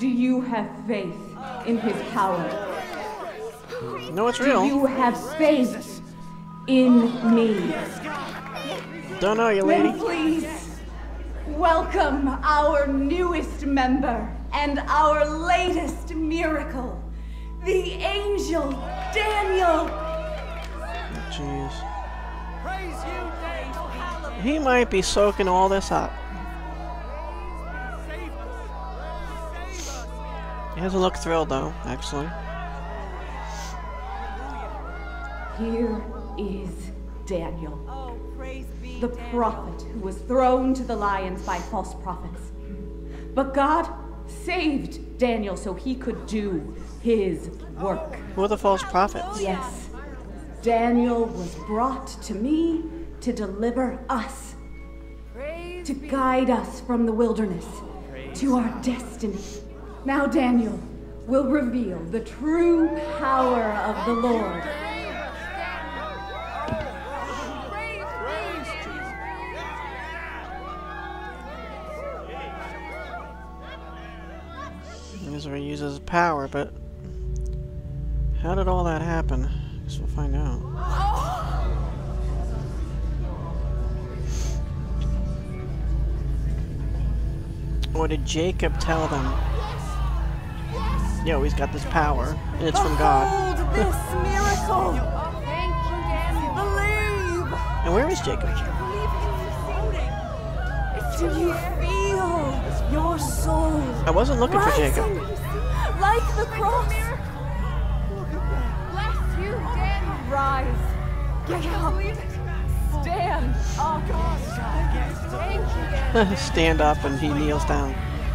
Do you have faith in his power? No, it's real. Do you have faith in me? Don't know you, lady. Then please, welcome our newest member and our latest miracle, the angel Daniel. Jeez. He might be soaking all this up. He doesn't look thrilled, though, actually. Here is Daniel, the prophet who was thrown to the lions by false prophets. But God saved Daniel so he could do his work. Who are the false prophets? Yes, Daniel was brought to me to deliver us, to guide us from the wilderness to our destiny. Now Daniel will reveal the true power of the Lord. Here's where he uses power, but how did all that happen? I guess we'll find out. Or did Jacob tell them? Yo, he's got this power, and it's from God. Behold this miracle! Thank you, Daniel. Believe! And where is Jacob? Do you feel your soul? I wasn't looking for Jacob. Like the cross. Bless you, Daniel. Rise. Get up. Stand. Oh, God. Thank you, Daniel. Stand up, and he kneels down.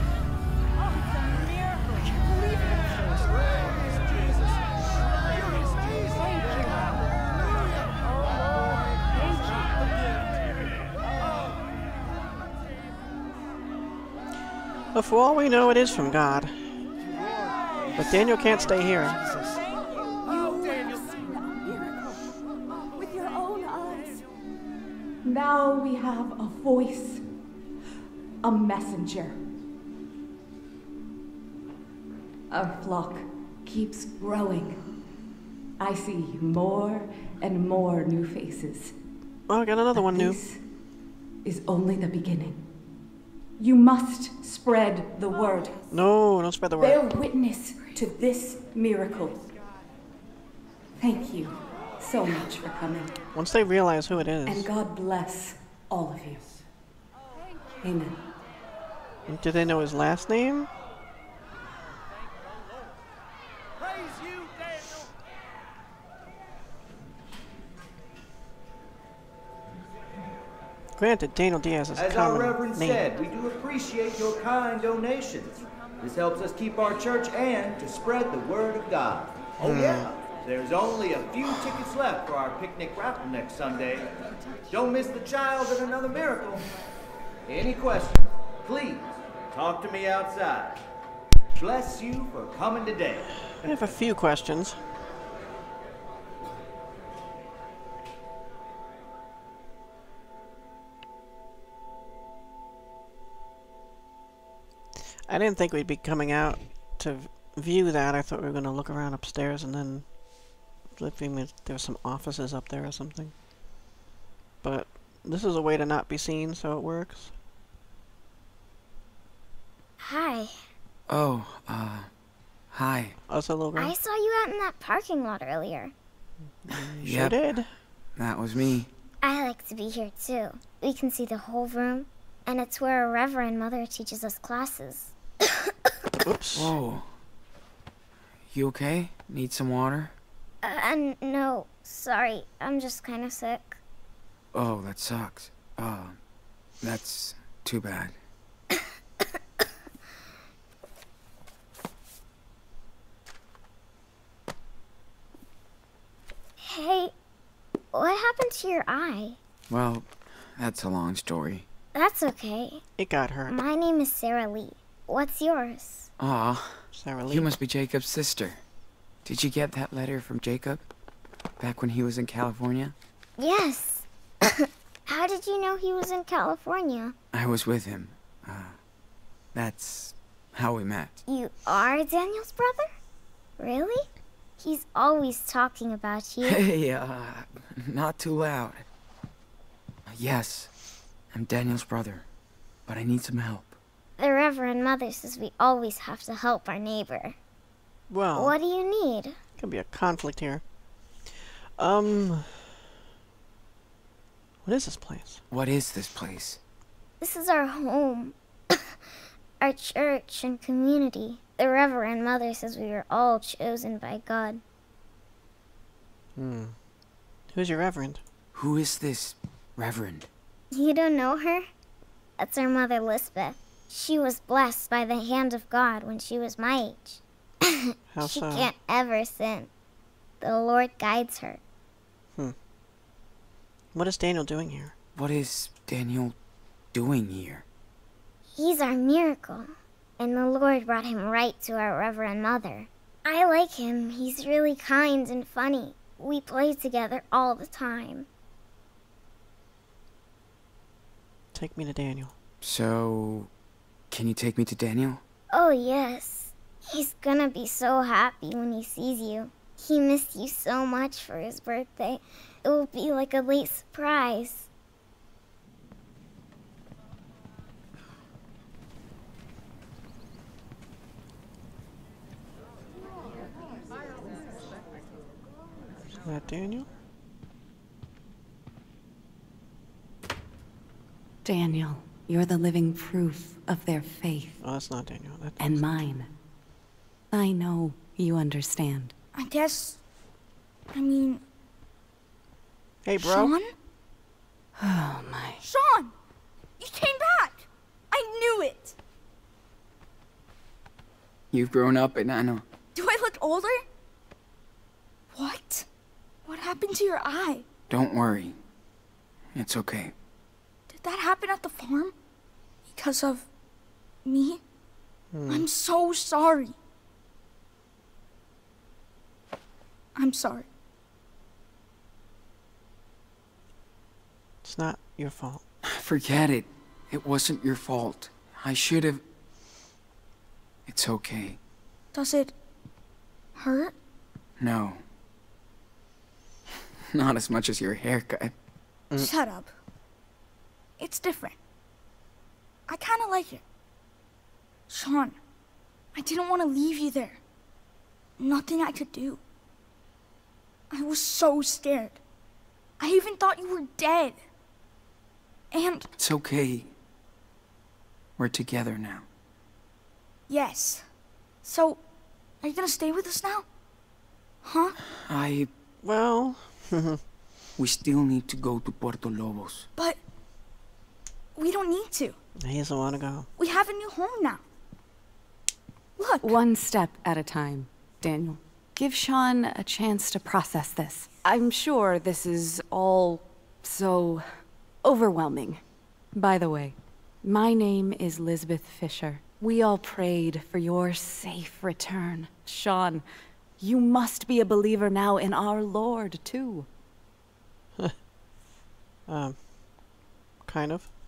But for all we know, it is from God. But Daniel can't stay here. With your own eyes. Now we have a voice, a messenger. Our flock keeps growing. I see more and more new faces. Oh, I got another one new. This is only the beginning. You must spread the word. No, don't spread the word. Bear witness to this miracle. Thank you so much for coming. Once they realize who it is. And God bless all of you. Amen. Do they know his last name? Granted, Daniel Diaz is a As our common Reverend name. said, we do appreciate your kind donations. This helps us keep our church and to spread the word of God. Oh yeah, there's only a few tickets left for our picnic raffle next Sunday. Don't miss the child and another miracle. Any questions, please talk to me outside. Bless you for coming today. I have a few questions. I didn't think we'd be coming out to view that. I thought we were going to look around upstairs and then flipping if there were some offices up there or something. But this is a way to not be seen, so it works. Hi. Oh, hi. Oh, it's a little girl. I saw you out in that parking lot earlier. You sure did. That was me. I like to be here too. We can see the whole room, and it's where a Reverend Mother teaches us classes. Oops. Whoa. You okay? Need some water? No, sorry. I'm just kind of sick. Oh, that sucks. That's too bad. Hey, what happened to your eye? Well, that's a long story. That's okay. It got hurt. My name is Sarah Lee. What's yours? Aw, Sarah Lee. you must be Jacob's sister. Did you get that letter from Jacob? Back when he was in California? Yes. How did you know he was in California? I was with him. That's how we met. You are Daniel's brother? Really? He's always talking about you. Hey, not too loud. Yes, I'm Daniel's brother, but I need some help. The Reverend Mother says we always have to help our neighbor. Well, What do you need? could be a conflict here. What is this place? What is this place? This is our home. Our church and community. The Reverend Mother says we were all chosen by God. Who's your reverend? Who is this Reverend? You don't know her? That's our mother, Lisbeth. She was blessed by the hand of God when she was my age. How She so? can't ever sin. The Lord guides her. What is Daniel doing here? What is Daniel doing here? He's our miracle, and the Lord brought him right to our Reverend Mother. I like him. He's really kind and funny. We play together all the time. Take me to Daniel. So, can you take me to Daniel? Oh, yes. He's gonna be so happy when he sees you. He missed you so much for his birthday. It will be like a late surprise. Is that Daniel? Daniel, you're the living proof of their faith. Oh, that's not Daniel. And mine. I know you understand. I mean, Hey, bro. Sean? Oh my. Sean! You came back! I knew it! You've grown up, Enano. Do I look older? What? What happened to your eye? Don't worry. It's okay. Did that happen at the farm? Because of me? I'm so sorry. I'm sorry. It's not your fault. Forget it. It wasn't your fault. I should have... It's okay. Does it hurt? No. Not as much as your haircut. Shut up. It's different. I kind of like it. Sean, I didn't want to leave you there. Nothing I could do. I was so scared. I even thought you were dead. And It's okay. We're together now. yes. So, are you gonna stay with us now? Huh? Well, We still need to go to Puerto Lobos. But we don't need to. he doesn't want to go. We have a new home now. Look. One step at a time, Daniel. Give Sean a chance to process this. I'm sure this is all so overwhelming. By the way, my name is Lisbeth Fischer. We all prayed for your safe return. Sean, you must be a believer now in our Lord, too. Kind of.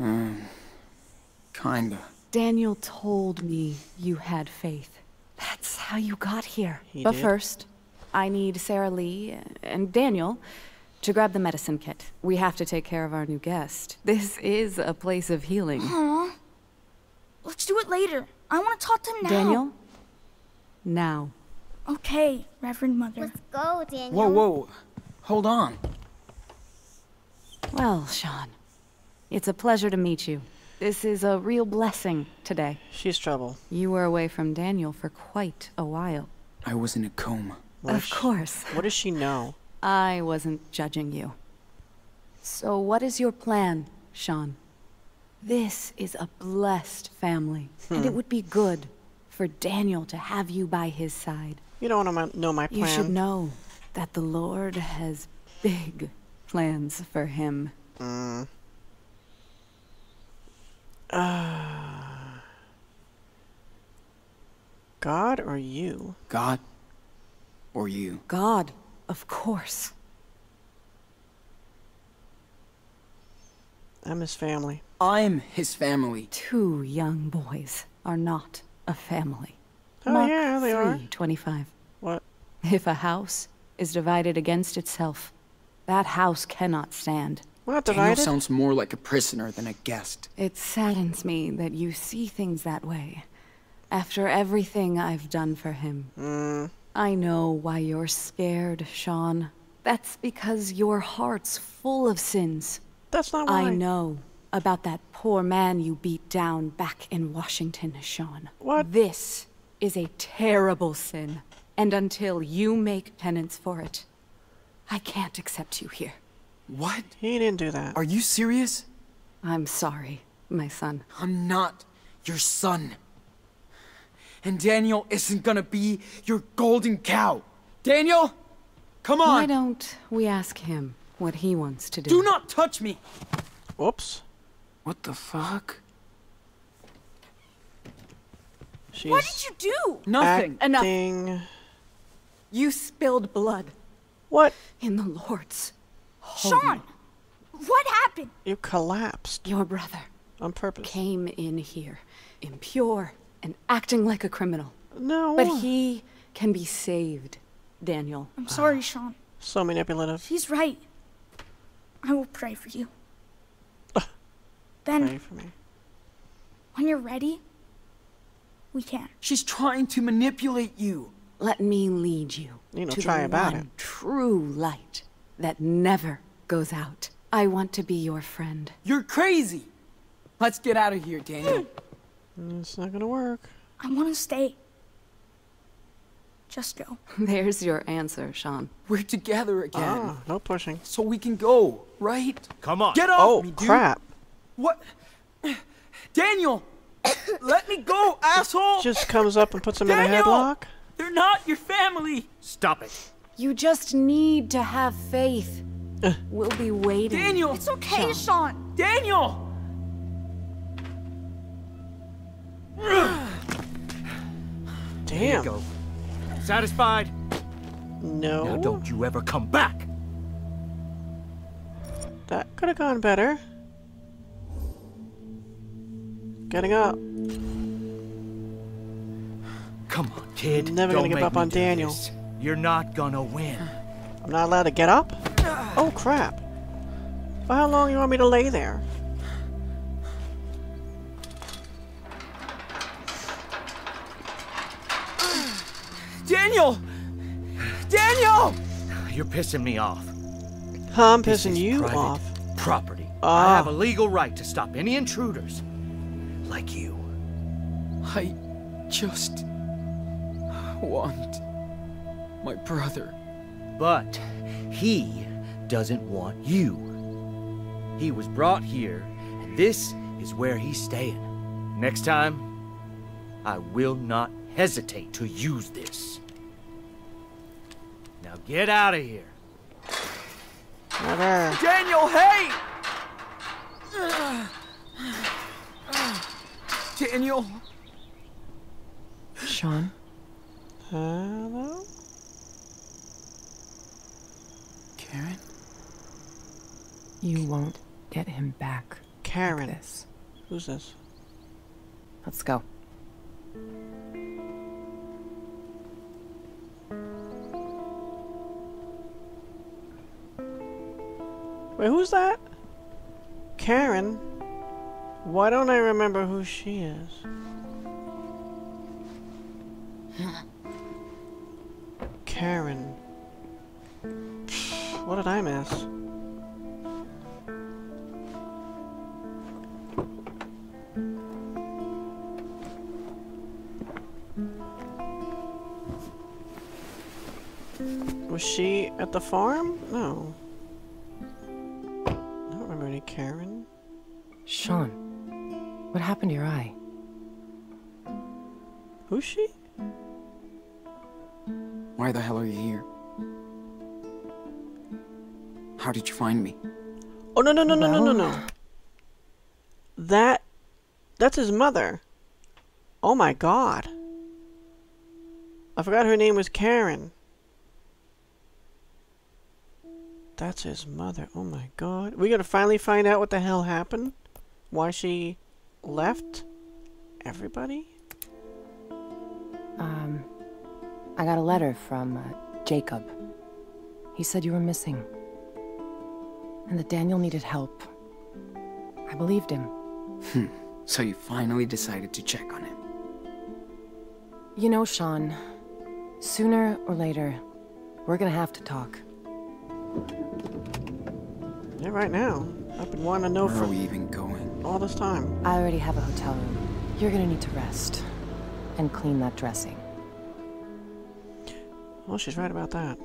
Kinda. Daniel told me you had faith. That's how you got here. He But did? first, I need Sarah Lee and Daniel to grab the medicine kit. We have to take care of our new guest. This is a place of healing. Aw. Let's do it later. I want to talk to him now. Daniel, now. Okay, Reverend Mother. Let's go, Daniel. Whoa, whoa. Hold on. Well, Sean, it's a pleasure to meet you. This is a real blessing today. She's trouble. You were away from Daniel for quite a while. I was in a coma. Of course. What does she know? I wasn't judging you. So what is your plan, Sean? This is a blessed family, and it would be good for Daniel to have you by his side. You don't want to know my plan. You should know that the Lord has big plans for him. God or you? God or you? God, of course. I'm his family. I'm his family. 2 young boys are not a family. Oh Mark yeah, they are. 3:25. What? If a house is divided against itself, that house cannot stand. We're not Daniel divided. sounds more like a prisoner than a guest. It saddens me that you see things that way. After everything I've done for him. I know why you're scared, Sean. That's because your heart's full of sins. That's not why. I know about that poor man you beat down back in Washington, Sean. What? This is a terrible sin. And until you make penance for it, I can't accept you here. What? He didn't do that. Are you serious? I'm sorry, my son. I'm not your son. And Daniel isn't gonna be your golden cow. Daniel! Come on! Why don't we ask him what he wants to do? Do not touch me! Whoops. What the fuck? She's What did you do? Nothing. acting... You spilled blood What? in the Lord's Sean, what happened? You collapsed Your brother on purpose. came in here, impure and acting like a criminal. No. But he can be saved, Daniel. I'm sorry, Sean. So manipulative. He's right. I will pray for you. Pray Then, for me. when you're ready, we can. She's trying to manipulate you. Let me lead you You know, to try the about one it. true light that never goes out. I want to be your friend. You're crazy. Let's get out of here, Daniel. It's not gonna work. I want to stay. Just go. There's your answer, Sean. We're together again. Ah, no pushing. So we can go, right? Come on. Get off Oh, me, dude. crap. What? Daniel! Let me go, asshole! Just comes up and puts him in a Daniel! headlock? They're not your family! Stop it. You just need to have faith. We'll be waiting. Daniel! It's okay, Sean. Daniel! There you Damn. go. Satisfied? No. Now don't you ever come back. That could have gone better. Getting up. Come on, kid. Never Don't gonna give make up me on do Daniel. this. You're not gonna win. I'm not allowed to get up? Oh, crap. Well, how long you want me to lay there? Daniel! Daniel! You're pissing me off. Huh, I'm This pissing is you private off. property. Ah. I have a legal right to stop any intruders. Like you. I just want my brother. But he doesn't want you. He was brought here, and this is where he's staying. Next time, I will not hesitate to use this. Now get out of here. Never. Daniel, hey! Daniel! Sean, Hello? Karen? you won't get him back. Karen. Like this. Who's this? Let's go. Wait, who's that? Karen? Why don't I remember who she is? Karen. What did I miss? Was she at the farm? No. I don't remember any Karen. Sean, what happened to your eye? Who's she? Why the hell are you here? How did you find me? Oh, no, no, no, no, no, no, no. That's his mother. Oh my god. I forgot her name was Karen. That's his mother. Oh my god. We gotta finally find out what the hell happened? Why she left everybody? I got a letter from Jacob. He said you were missing. And that Daniel needed help. I believed him. So you finally decided to check on him. You know, Sean, sooner or later, we're gonna have to talk. Yeah, right now. I've been wanting to know Where for are we even going? all this time. I already have a hotel room. You're gonna need to rest. And clean that dressing. Well, she's right about that.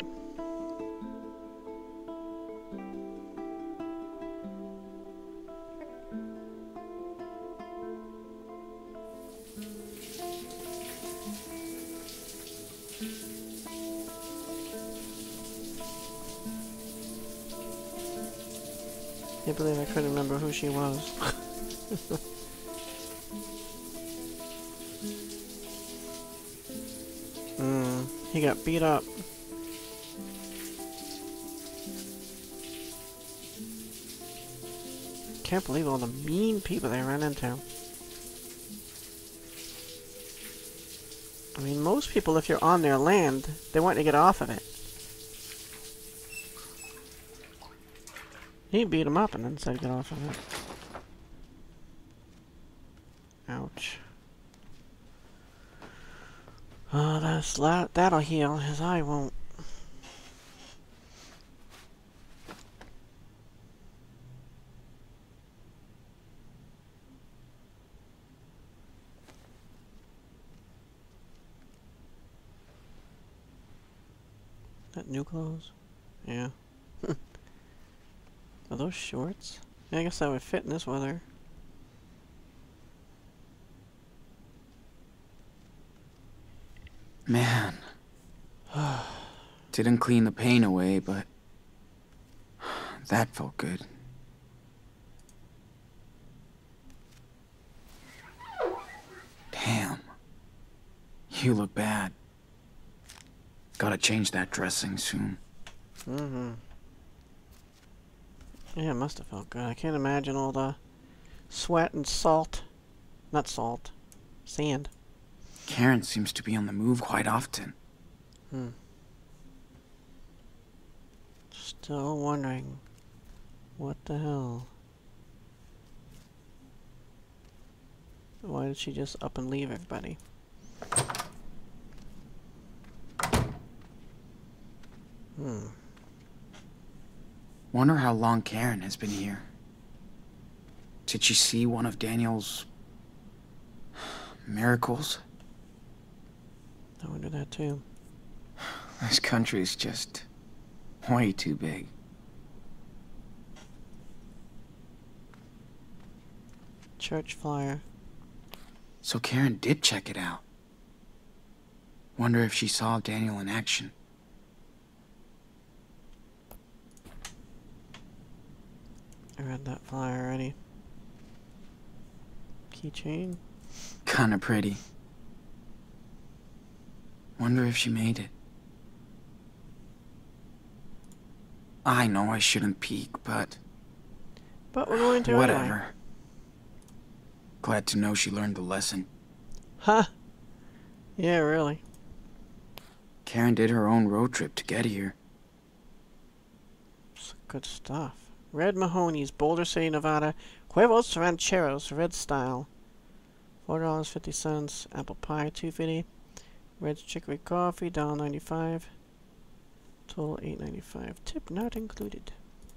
Can't believe I couldn't remember who she was. He got beat up. Can't believe all the mean people they ran into. I mean, most people, if you're on their land, they want to get off of it. He beat him up and then said get off of it. Ouch. Oh, that'll heal. His eye won't. That new clothes? Yeah. Are those shorts? Yeah, I guess that would fit in this weather. Man. Didn't clean the pain away, but that felt good. Damn. You look bad. Gotta change that dressing soon. Yeah, it must have felt good. I can't imagine all the sweat and salt. Not salt. Sand. Karen seems to be on the move quite often. Still wondering. What the hell? Why did she just up and leave everybody? Wonder how long Karen has been here. Did she see one of Daniel's miracles? I wonder that too. This country's just way too big. Church flyer. So Karen did check it out. Wonder if she saw Daniel in action. I read that flyer already. Keychain? Kinda pretty. Wonder if she made it. I know I shouldn't peek, but But we're going to whatever. anyway. Glad to know she learned the lesson. Huh? Yeah, really. Karen did her own road trip to get here. It's good stuff. Red Mahoney's, Boulder City, Nevada. Huevos Rancheros, red style. $4.50. Apple pie, $2.50. Red chicory coffee, $1.95. Total $8.95. Tip not included.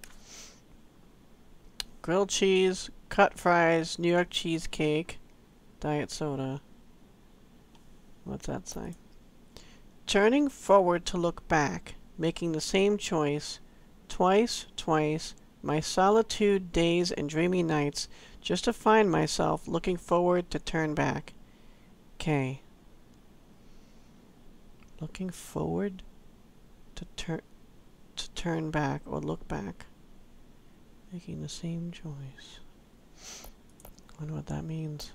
Grilled cheese, cut fries, New York cheesecake, diet soda. What's that say? Turning forward to look back, making the same choice, twice, my solitude days and dreamy nights, just to find myself looking forward to turn back. K. Looking forward to turn back or look back. Making the same choice. Wonder what that means.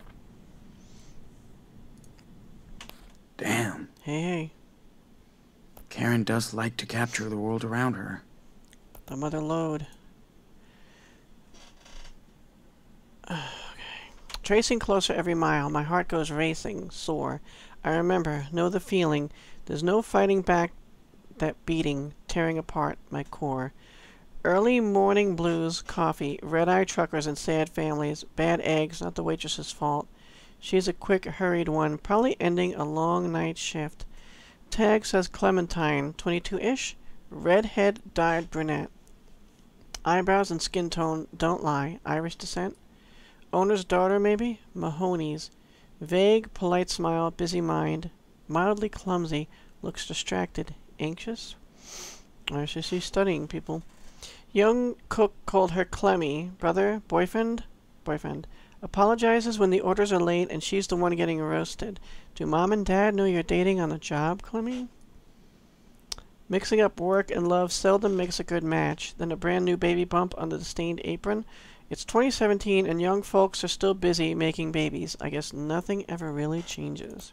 Damn. Hey. Karen does like to capture the world around her. The mother load. Okay. tracing closer every mile. My heart goes racing, sore. I remember, know the feeling. There's no fighting back that beating, tearing apart my core. Early morning blues, coffee, red-eye truckers and sad families, bad eggs, not the waitress's fault. She's a quick, hurried one, probably ending a long night shift. Tag says Clementine, 22-ish, redhead, dyed brunette. Eyebrows and skin tone don't lie. Irish descent. Owner's daughter, maybe? Mahoney's. Vague, polite smile, busy mind. Mildly clumsy, looks distracted. Anxious? She's studying people. Young cook called her Clemmy. Brother? Boyfriend? Boyfriend. Apologizes when the orders are late and she's the one getting roasted. Do mom and dad know you're dating on the job, Clemmy? Mixing up work and love seldom makes a good match. Then a brand new baby bump under the stained apron. It's 2017 and young folks are still busy making babies. I guess nothing ever really changes.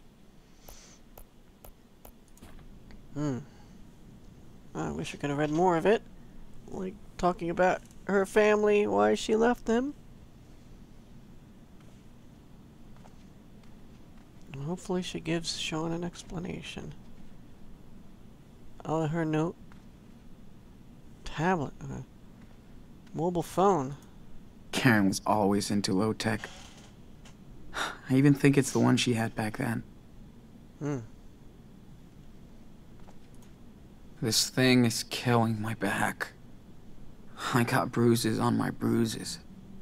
I wish I could have read more of it. Like talking about her family, why she left them. Hopefully she gives Sean an explanation. Oh, her note. Tablet. Mobile phone. Karen was always into low tech. I even think it's the one she had back then. This thing is killing my back. I got bruises on my bruises.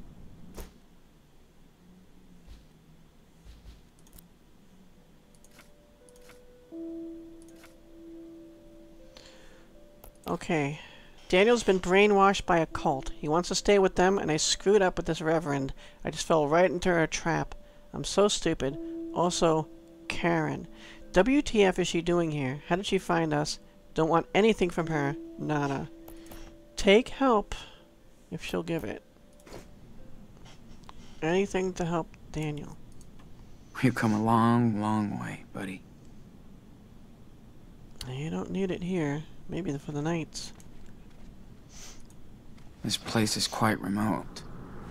Okay. Daniel's been brainwashed by a cult. He wants to stay with them, and I screwed up with this reverend. I just fell right into her trap. I'm so stupid. Also, Karen. WTF is she doing here? How did she find us? Don't want anything from her. Nada. Take help, if she'll give it. Anything to help Daniel. We've come a long, long way, buddy. You don't need it here. Maybe for the nights. This place is quite remote.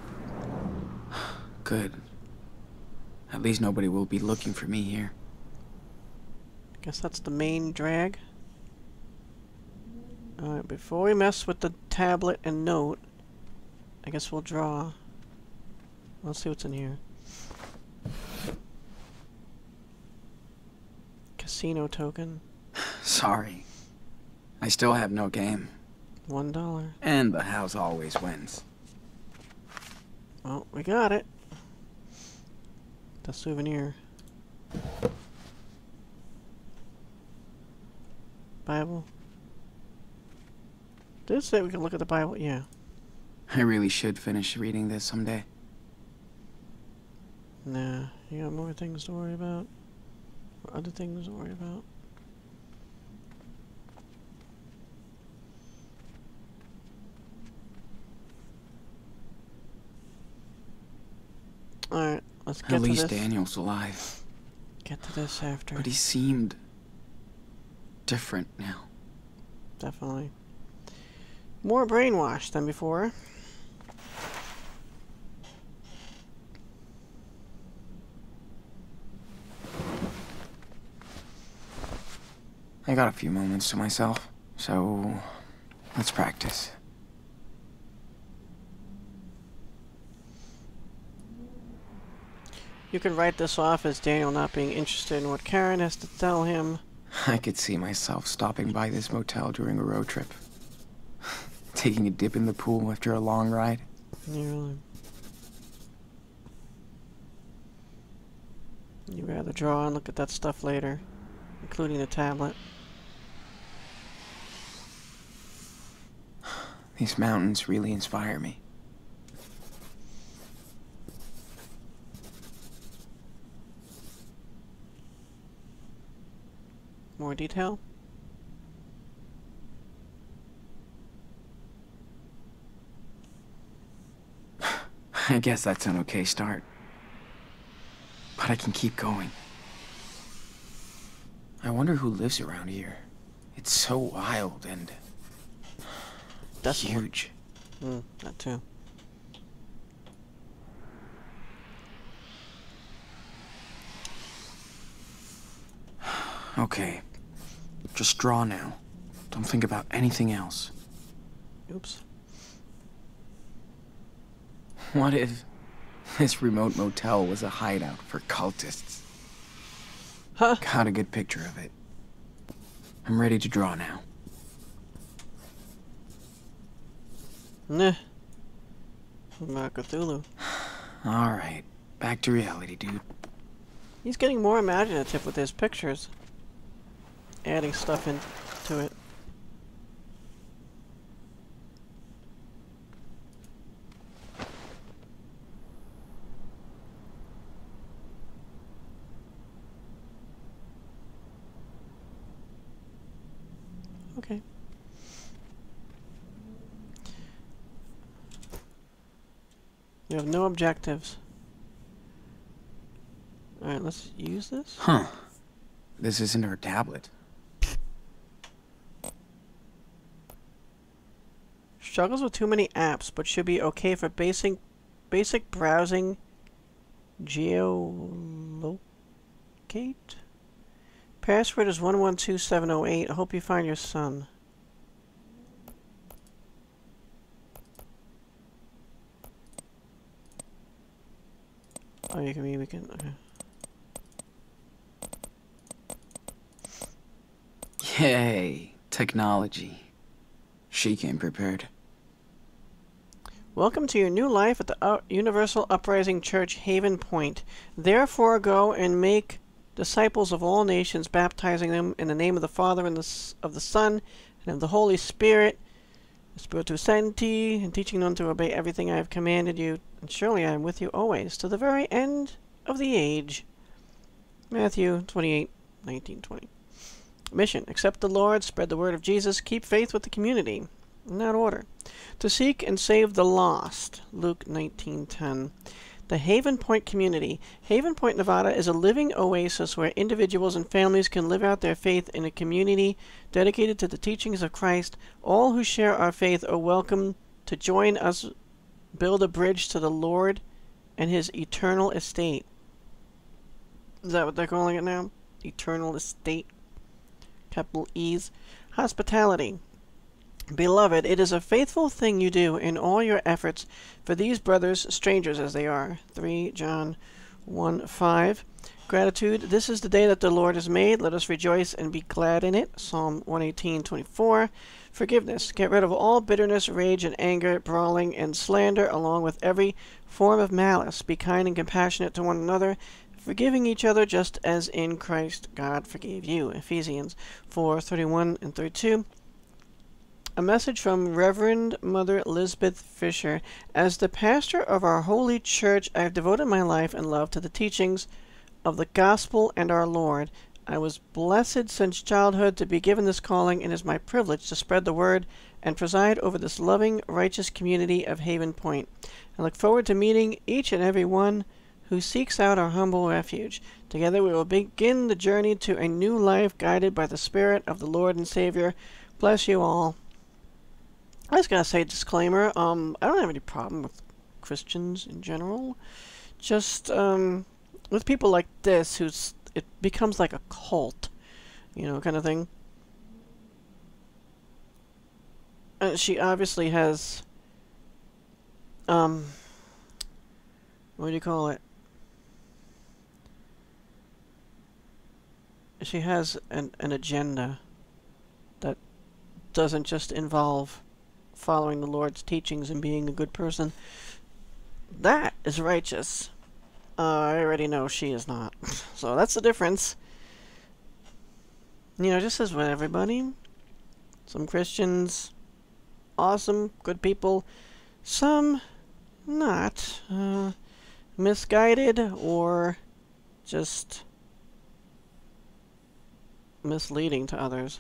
Good. At least nobody will be looking for me here. Guess that's the main drag. Alright, before we mess with the tablet and note, I guess we'll draw. Let's see what's in here. Casino token. Sorry. I still have no game. $1. And the house always wins. Well, we got it. The souvenir. Bible. Did it say we can look at the Bible? Yeah. I really should finish reading this someday. Nah, you got more things to worry about. Or other things to worry about. Alright, let's get to this. At least Daniel's alive. Get to this after. But he seemed different now. Definitely. More brainwashed than before. I got a few moments to myself, so let's practice. You can write this off as Daniel not being interested in what Karen has to tell him. I could see myself stopping by this motel during a road trip. Taking a dip in the pool after a long ride. Yeah, really. You'd rather draw and look at that stuff later, including the tablet. These mountains really inspire me. More detail? I guess that's an okay start. But I can keep going. I wonder who lives around here. It's so wild and That's huge. That too. Okay. Just draw now. Don't think about anything else. Oops. What if this remote motel was a hideout for cultists? Huh? Got a good picture of it. I'm ready to draw now. Nah. Not Cthulhu. Alright, back to reality, dude. He's getting more imaginative with his pictures. Adding stuff into it. Okay. You have no objectives. Alright, let's use this. Huh. This isn't our tablet. Struggles with too many apps, but should be okay for basic browsing. Geolocate? Password is 112708. I hope you find your son. Oh, you can we can okay. Yay, technology. She came prepared. Welcome to your new life at the Universal Uprising Church, Haven Point. Therefore go and make disciples of all nations, baptizing them in the name of the Father and of the Son and of the Holy Spirit, Spiritu Sancti, and teaching them to obey everything I have commanded you. And surely I am with you always, to the very end of the age. Matthew 28:19-20. Mission: accept the Lord, spread the word of Jesus, keep faith with the community. In that order. To seek and save the lost. Luke 19:10. The Haven Point community. Haven Point, Nevada is a living oasis where individuals and families can live out their faith in a community dedicated to the teachings of Christ. All who share our faith are welcome to join us, build a bridge to the Lord and his eternal estate. Is that what they're calling it now? Eternal estate. Capital E's. Hospitality. Beloved, it is a faithful thing you do in all your efforts for these brothers, strangers as they are. 3 John 1:5. Gratitude. This is the day that the Lord has made. Let us rejoice and be glad in it. Psalm 118:24. Forgiveness. Get rid of all bitterness, rage, and anger, brawling, and slander, along with every form of malice. Be kind and compassionate to one another, forgiving each other just as in Christ God forgave you. Ephesians 4:31 and 32. A message from Reverend Mother Lisbeth Fischer. As the pastor of our holy church, I have devoted my life and love to the teachings of the gospel and our Lord. I was blessed since childhood to be given this calling, and it is my privilege to spread the word and preside over this loving, righteous community of Haven Point. I look forward to meeting each and every one who seeks out our humble refuge. Together we will begin the journey to a new life guided by the Spirit of the Lord and Savior. Bless you all. I just gotta say, disclaimer, I don't have any problem with Christians in general. Just, with people like this, it becomes like a cult, you know, kind of thing. She obviously has, what do you call it? She has an agenda that doesn't just involve following the Lord's teachings and being a good person. That is righteous. I already know she is not. So that's the difference. You know, just as with everybody. Some Christians, awesome, good people. Some not. Misguided or just misleading to others.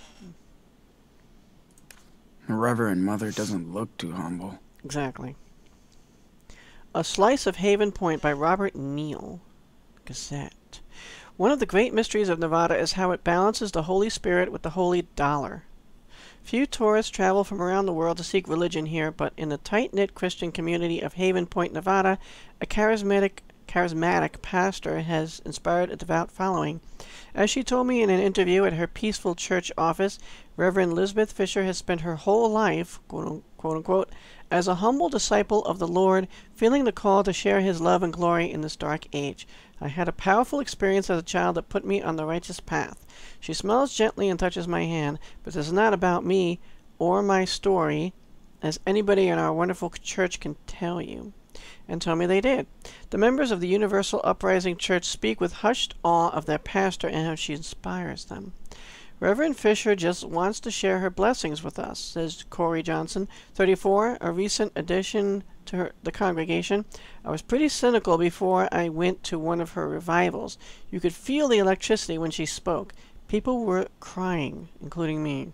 Reverend Mother doesn't look too humble. Exactly. A Slice of Haven Point by Robert Neal. Gazette. One of the great mysteries of Nevada is how it balances the Holy Spirit with the holy dollar. Few tourists travel from around the world to seek religion here, but in the tight-knit Christian community of Haven Point, Nevada, a charismatic charismatic pastor has inspired a devout following. As she told me in an interview at her peaceful church office, Reverend Lisbeth Fischer has spent her whole life, quote unquote, as a humble disciple of the Lord, feeling the call to share his love and glory in this dark age. I had a powerful experience as a child that put me on the righteous path. She smiles gently and touches my hand, but this is not about me or my story, as anybody in our wonderful church can tell you. And tell me they did. The members of the Universal Uprising Church speak with hushed awe of their pastor and how she inspires them. Reverend Fisher just wants to share her blessings with us, says Corey Johnson, 34, a recent addition to the congregation. I was pretty cynical before I went to one of her revivals. You could feel the electricity when she spoke. People were crying, including me.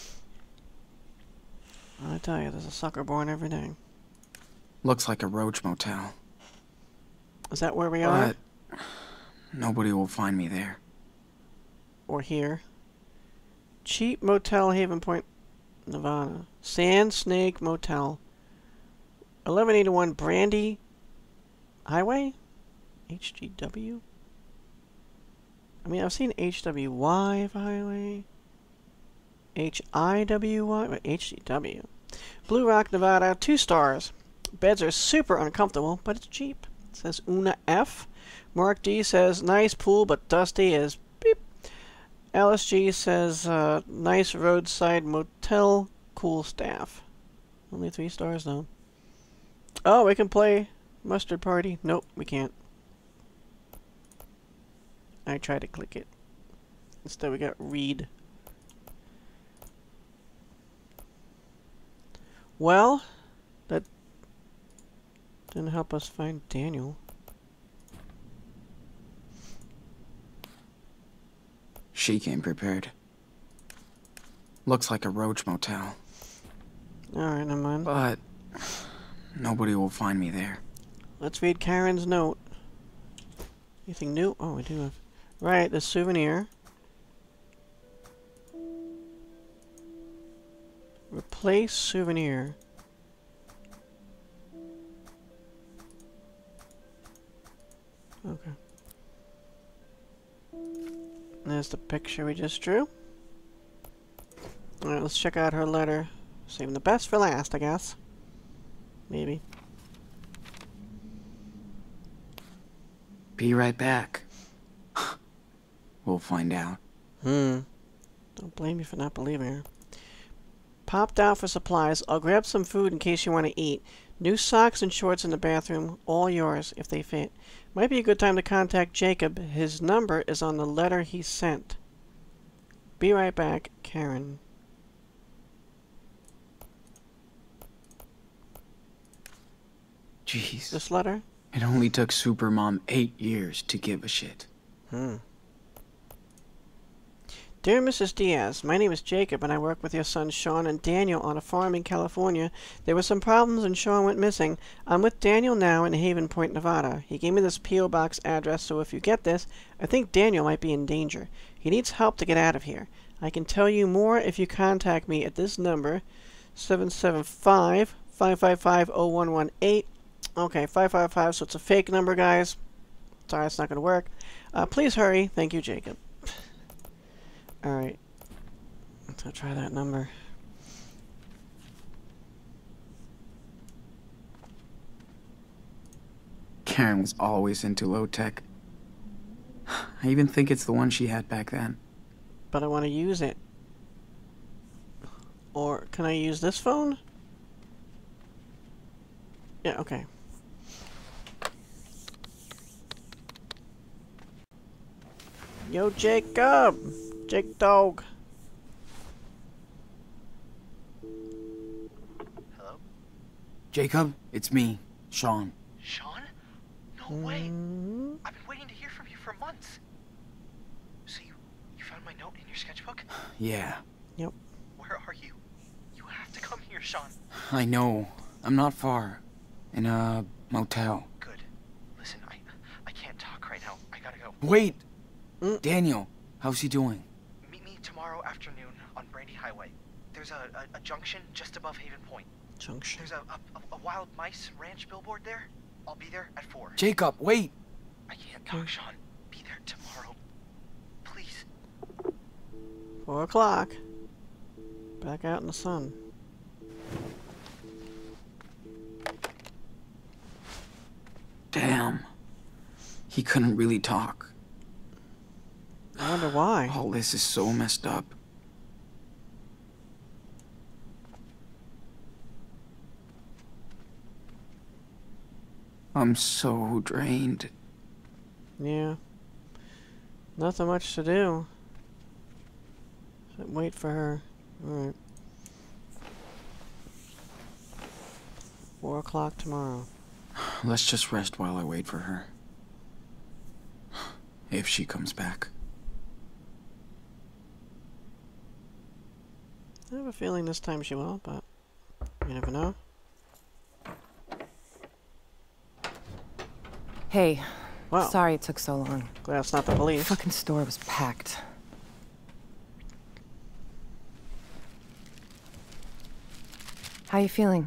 I tell you, there's a sucker born every day. Looks like a roach motel. Is that where we are? But nobody will find me there. Or here. Cheap Motel, Haven Point, Nevada. Sand Snake Motel. 1181 Brandy Highway? HGW? I mean, I've seen HWY Highway. HIWY? But HGW. Blue Rock, Nevada. 2 stars. Beds are super uncomfortable, but it's cheap. It says Una F. Mark D says, nice pool, but dusty as beep. LSG says, nice roadside motel, cool staff. Only 3 stars, though. Oh, we can play Mustard Party. Nope, we can't. I tried to click it. Instead, we got read. Well, that didn't help us find Daniel. She came prepared. Looks like a roach motel. Alright, never mind. But nobody will find me there. Let's read Karen's note. Anything new? Oh, we do have... Right, the souvenir. Replace souvenir. Okay. There's the picture we just drew. Alright, let's check out her letter. Saving the best for last, I guess. Maybe. Be right back. We'll find out. Don't blame me for not believing her. Popped out for supplies. I'll grab some food in case you want to eat. New socks and shorts in the bathroom. All yours, if they fit. Might be a good time to contact Jacob. His number is on the letter he sent. Be right back, Karen. Jeez. This letter? It only took Supermom 8 years to give a shit. Dear Mrs. Diaz, my name is Jacob and I work with your sons Sean and Daniel on a farm in California. There were some problems and Sean went missing. I'm with Daniel now in Haven Point, Nevada. He gave me this P.O. Box address, so if you get this, I think Daniel might be in danger. He needs help to get out of here. I can tell you more if you contact me at this number, 775-555-0118. Okay, 555, so it's a fake number, guys. Sorry, it's not going to work. Please hurry. Thank you, Jacob. Alright. Let's try that number. Karen was always into low-tech. I even think it's the one she had back then. But I want to use it. Or can I use this phone? Yeah, okay. Yo, Jacob! Jake Dog. Hello? Jacob, it's me, Sean. Sean? No way. I've been waiting to hear from you for months. So you found my note in your sketchbook? Yeah. Yep. Where are you? You have to come here, Sean. I know. I'm not far. In a motel. Good. Listen, I can't talk right now. I gotta go. Wait! Daniel, how's he doing? Meet me tomorrow afternoon on Brandy Highway. There's a junction just above Haven Point. Junction? There's a wild mice ranch billboard there. I'll be there at 4. Jacob, wait! Go, Sean. Be there tomorrow. Please. 4 o'clock. Back out in the sun. Damn. He couldn't really talk. I wonder why. All this is so messed up. I'm so drained. Yeah. Nothing much to do. Wait for her. Alright. 4 o'clock tomorrow. Let's just rest while I wait for her. If she comes back. I have a feeling this time she will, but you never know. Hey. Wow. Sorry it took so long. Glad it's not the police. Fucking store was packed. How you feeling?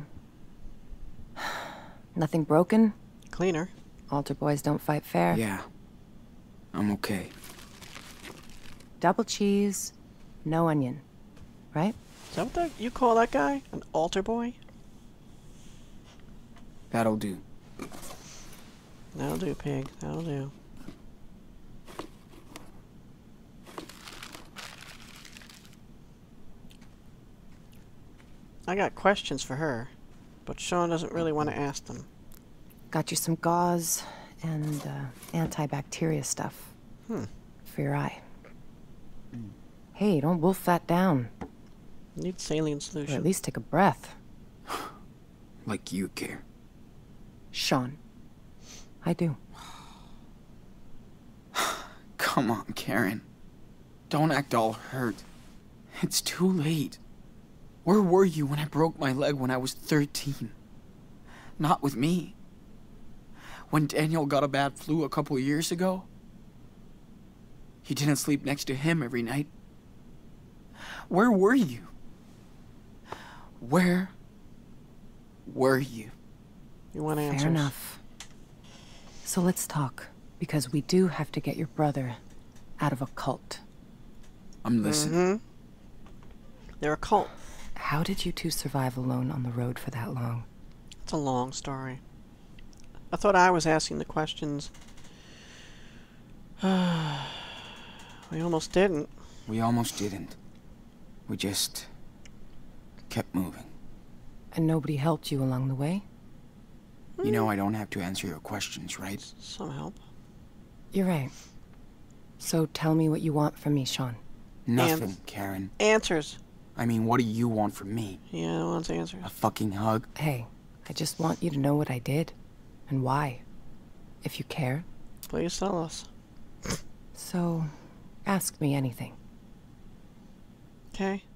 Nothing broken? Cleaner. Altar boys don't fight fair. Yeah. I'm okay. Double cheese, no onion. Right? Is that what you call that guy? An altar boy? That'll do. That'll do, pig. That'll do. I got questions for her, but Sean doesn't really want to ask them. Got you some gauze and antibacteria stuff. For your eye. Hey, don't wolf that down. Need saline Or solution. at least take a breath. Like you care. Sean. I do. Come on, Karen. Don't act all hurt. It's too late. Where were you when I broke my leg when I was 13? Not with me. When Daniel got a bad flu a couple years ago? You didn't sleep next to him every night. Where were you? Where were you? You want answers? Fair enough. So let's talk, because we do have to get your brother out of a cult. I'm listening. They're a cult. How did you two survive alone on the road for that long? It's a long story. I thought I was asking the questions. We almost didn't. We almost didn't. We just kept moving. And nobody helped you along the way? You know I don't have to answer your questions, right? Some help. You're right. So tell me what you want from me, Sean. Nothing, Karen. Answers. I mean, what do you want from me? Yeah, I want answers. A fucking hug? Hey, I just want you to know what I did. And why. If you care. Please tell us. So, ask me anything. Okay.